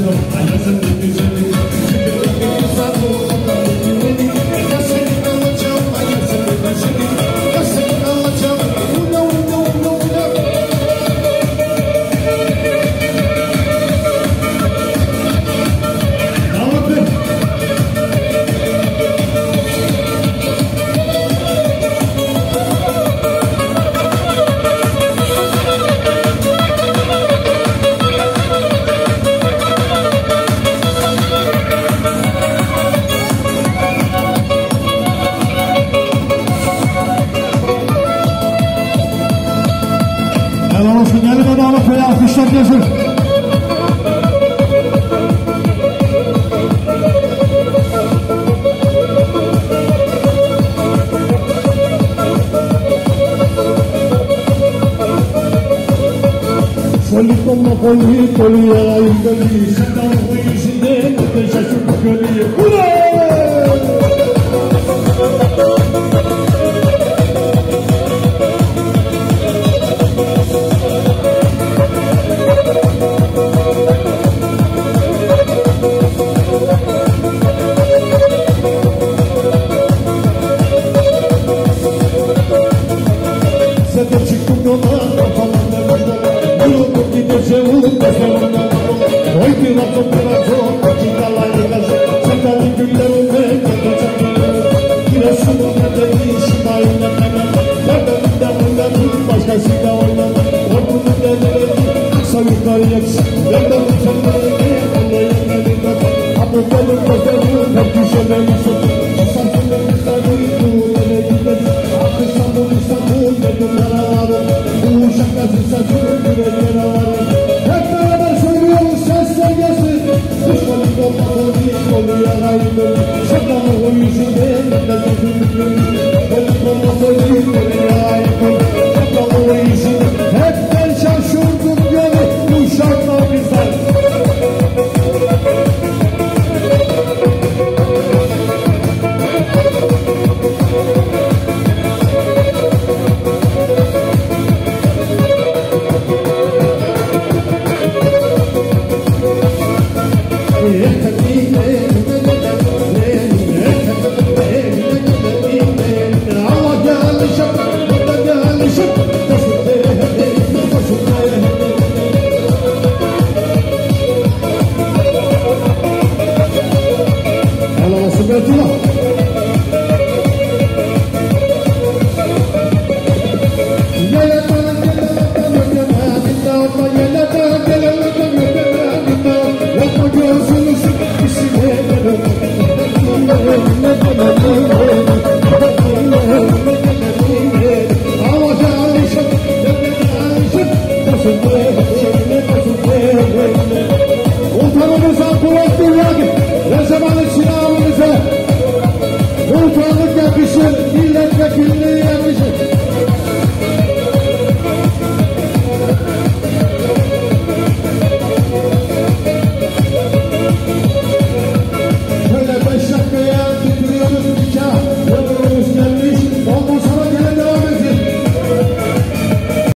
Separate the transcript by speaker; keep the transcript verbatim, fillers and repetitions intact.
Speaker 1: Poli, poli, ay, poli, sen o yüzünden de şaşırdık öyle. Sen çıktın yola, kafamda burada. Yürüdüm gideceğim, gözlerimden oy bir atım bir atım, dakikalar yazı. Sevdalı günlerime geçecek günler. Giresun'un nedeni şimayla kanar. Nerede bundan başkasıyla oynar. Orkunun nedeni sayıklar yaksın. Nerede utanlarını anlayın elinden. Ama benim gözlerim hep düşememişim. İstanbul'un güzelliği bu ele gider. Ah İstanbul İstanbul dedim yaralarım. Bu uşaklar İstanbul yüreklere varım. Hep beraber söylüyoruz sesler gelsin. Düşmanın olmadığı bir kolu yaraydı. Şakamı o yüzünden de gözümün. Benim olmadığı bir kolu yaraydı. Şakamı o yüzünden. Hep ben şaşırdım yani uşaklar güzel. Hello, Sibetullah.